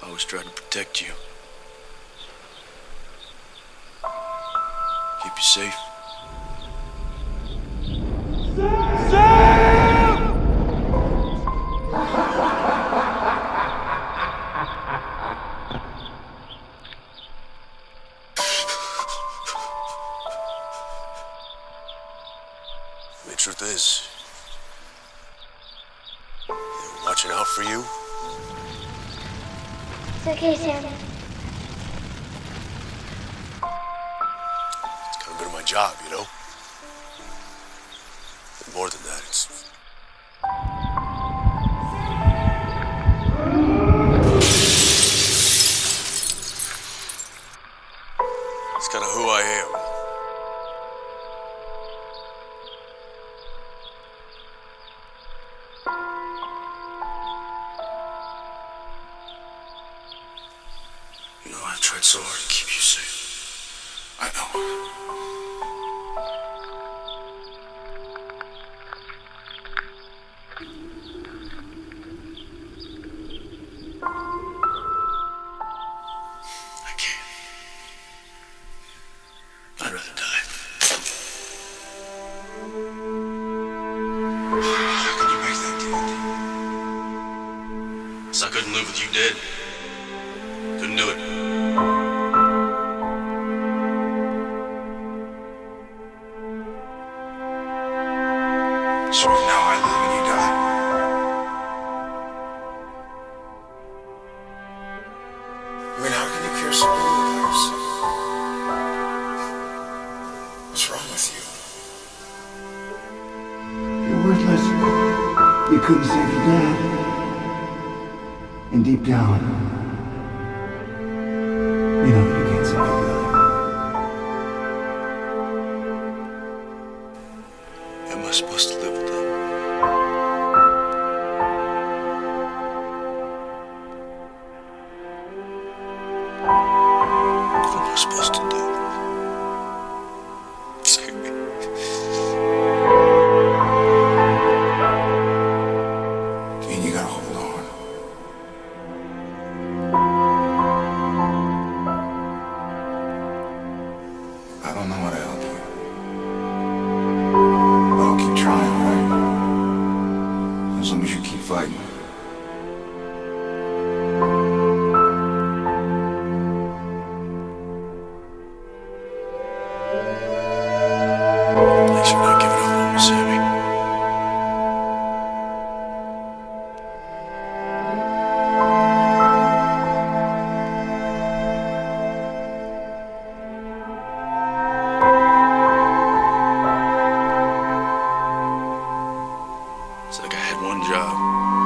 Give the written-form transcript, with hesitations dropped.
I always tried to protect you. Keep you safe. The truth is, they were watching out for you. It's okay, Sam. It's kind of been my job, you know? And more than that, it's... It's kind of who I am. You know, I tried so hard to keep you safe. I know. I can't. I'd rather die. How could you make that deal? 'Cause I couldn't live with you dead. Couldn't do it. So now I live and you die. I mean, how can you care so little about yourself? What's wrong with you? You're worthless. You couldn't save your dad. And deep down, you know that you can't save your brother. Am I supposed to live with them? What am I supposed to do? Save me. Dean, you gotta hold on. I don't know how to help you. But I'll keep trying, alright? As long as you keep fighting. Thanks for not giving up on me, Sammy. It's like I had one job.